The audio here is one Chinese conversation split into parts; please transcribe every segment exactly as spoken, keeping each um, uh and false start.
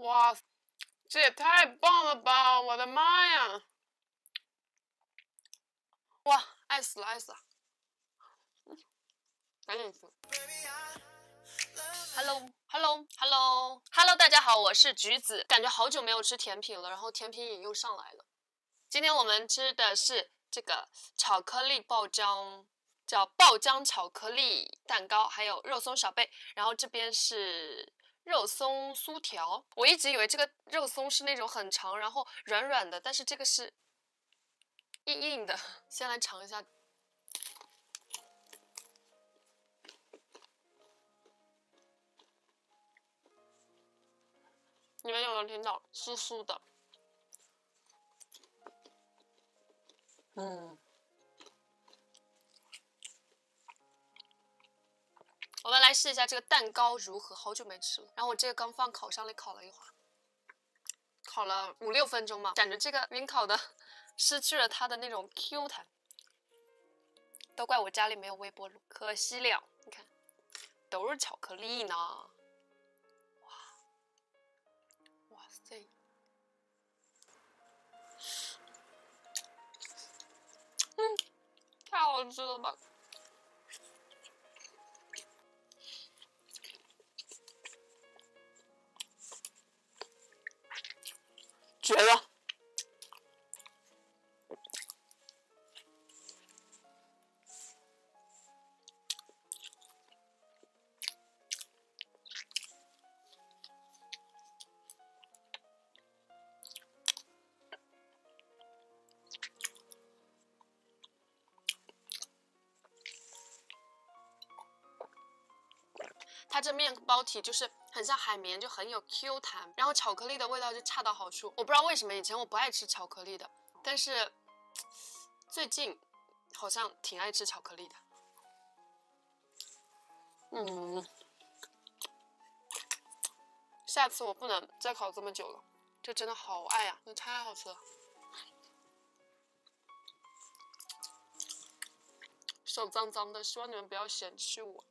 哇，这也太棒了吧！我的妈呀！哇，爱死了，爱死了！赶紧吃。Hello，Hello，Hello，Hello，大家好，我是橘子。感觉好久没有吃甜品了，然后甜品瘾又上来了。今天我们吃的是这个巧克力爆浆，叫爆浆巧克力蛋糕，还有肉松小贝。然后这边是肉松酥条。我一直以为这个肉松是那种很长，然后软软的，但是这个是硬硬的。先来尝一下。你们有没有听到酥酥的？嗯，我们来试一下这个蛋糕如何，好久没吃了。然后我这个刚放烤箱里烤了一会儿，烤了五六分钟嘛，感觉这个云烤的失去了它的那种 Q 弹。都怪我家里没有微波炉，可惜了。你看，都是巧克力呢。哇，哇塞！嗯，太好吃了吧！绝了！它这面包体就是很像海绵，就很有 Q 弹，然后巧克力的味道就恰到好处。我不知道为什么以前我不爱吃巧克力的，但是最近好像挺爱吃巧克力的。嗯，下次我不能再烤这么久了，这真的好爱呀、啊，这太好吃了。手脏脏的，希望你们不要嫌弃我。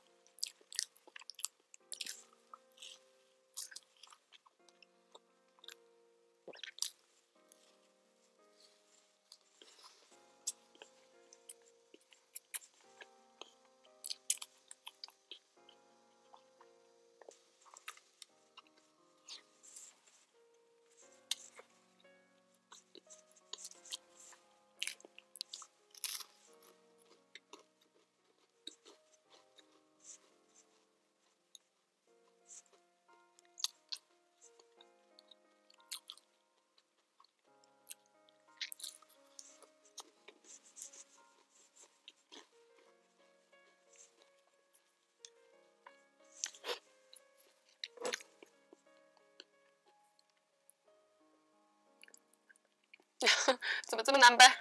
怎么这么难掰？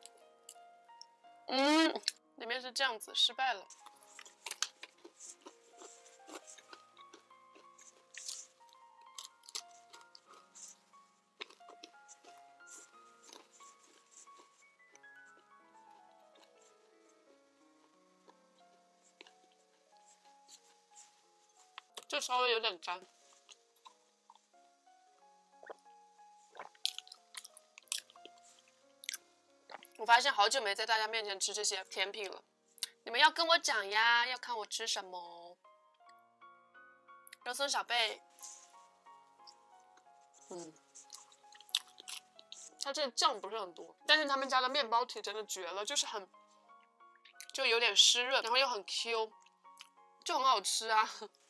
嗯，里面是这样子，失败了。就稍微有点干。我发现好久没在大家面前吃这些甜品了，你们要跟我讲呀，要看我吃什么。肉松小贝，嗯，它这个酱不是很多，但是他们家的面包体真的绝了，就是很，就有点湿润，然后又很 Q， 就很好吃啊。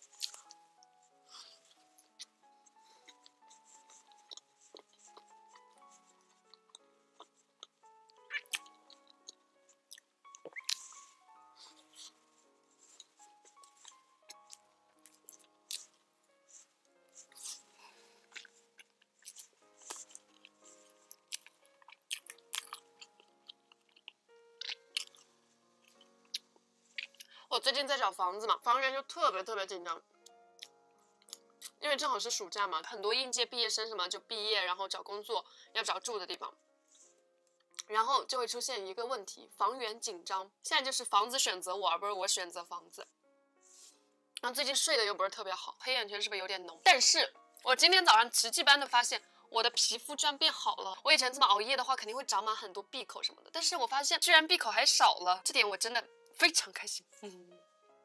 我最近在找房子嘛，房源就特别特别紧张，因为正好是暑假嘛，很多应届毕业生什么就毕业，然后找工作要找住的地方，然后就会出现一个问题，房源紧张。现在就是房子选择我，而不是我选择房子。然后最近睡得又不是特别好，黑眼圈是不是有点浓？但是我今天早上奇迹般的发现，我的皮肤居然变好了。我以前这么熬夜的话，肯定会长满很多闭口什么的，但是我发现居然闭口还少了，这点我真的非常开心。嗯，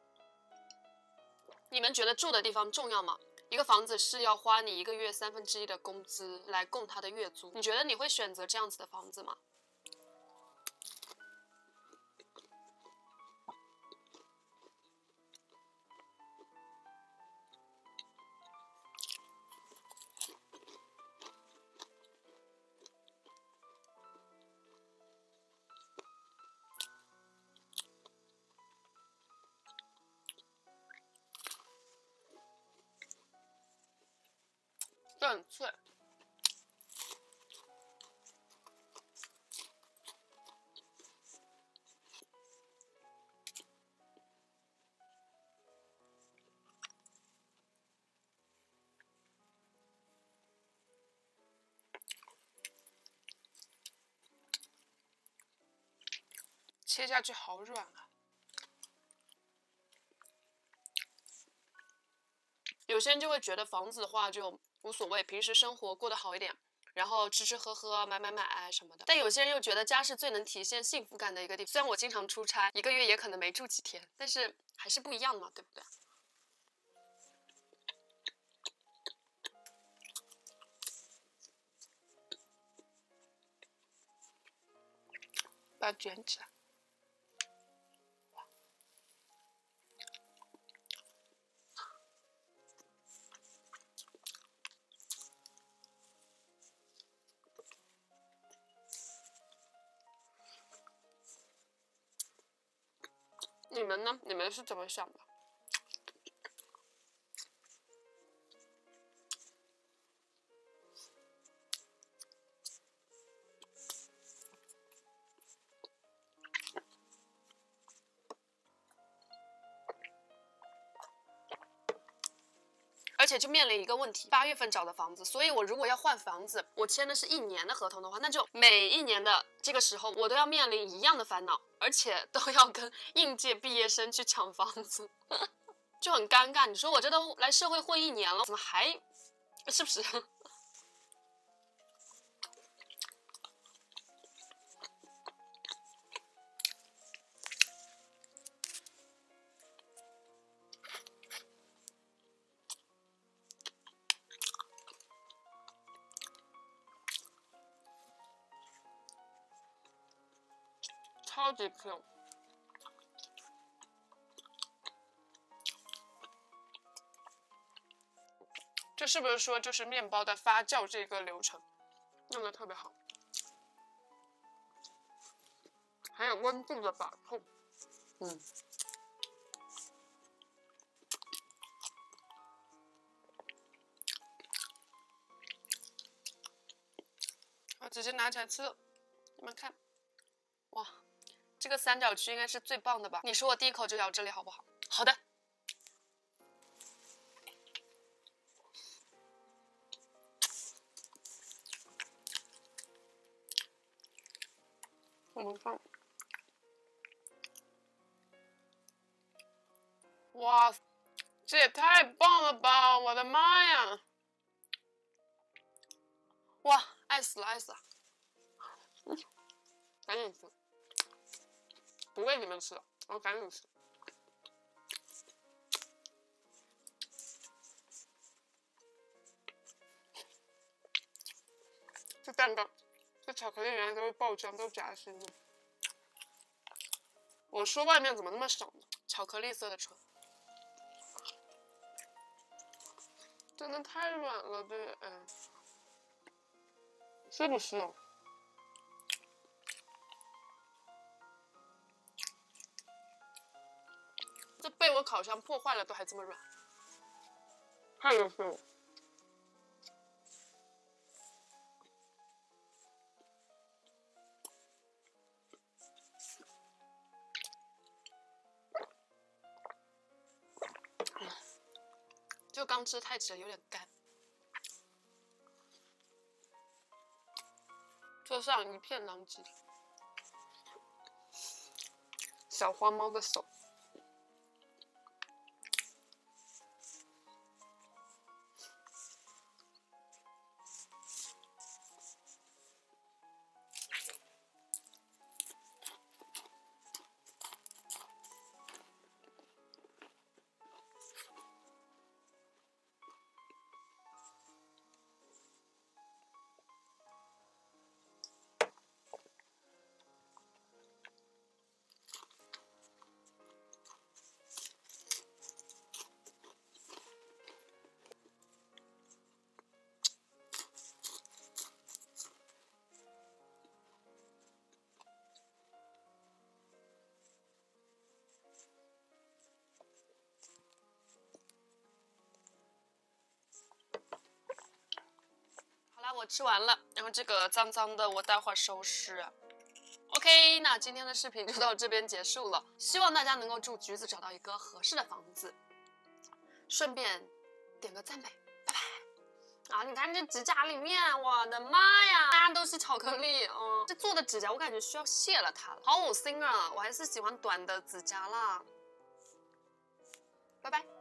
你们觉得住的地方重要吗？一个房子是要花你一个月三分之一的工资来供它的月租，你觉得你会选择这样子的房子吗？这很脆。切下去好软啊！有些人就会觉得房子的话就无所谓，平时生活过得好一点，然后吃吃喝喝、买买买什么的。但有些人又觉得家是最能体现幸福感的一个地方。虽然我经常出差，一个月也可能没住几天，但是还是不一样嘛，对不对？把它卷起来。你们呢？你们是怎么想的？而且就面临一个问题，八月份找的房子，所以我如果要换房子，我签的是一年的合同的话，那就每一年的这个时候，我都要面临一样的烦恼，而且都要跟应届毕业生去抢房子，就很尴尬。你说我这都来社会混一年了，怎么还，是不是？超级 Q。这是不是说就是面包的发酵这个流程弄得特别好，还有温度的把控？嗯，我直接拿起来吃了，你们看，哇，这个三角区应该是最棒的吧？你说我第一口就咬这里好不好？好的。我们看，哇，这也太棒了吧！我的妈呀！哇，爱死了，爱死了！嗯，赶紧吃，不喂你们吃了，我赶紧吃。这蛋糕，这巧克力原来都是爆浆，都夹心的。我说外面怎么那么少呢？巧克力色的唇，真的太软了，对，嗯，是不是哦？这被我烤箱破坏了，都还这么软，太优秀了。就刚吃太迟了，有点干。桌上一片狼藉，小花猫的手。 我吃完了，然后这个脏脏的我待会儿收拾。OK， 那今天的视频就到这边结束了，希望大家能够祝橘子找到一个合适的房子，顺便点个赞呗，拜拜。啊，你看这指甲里面，我的妈呀，大家都是巧克力，嗯，这做的指甲我感觉需要卸了它了，好恶心啊！我还是喜欢短的指甲啦，拜拜。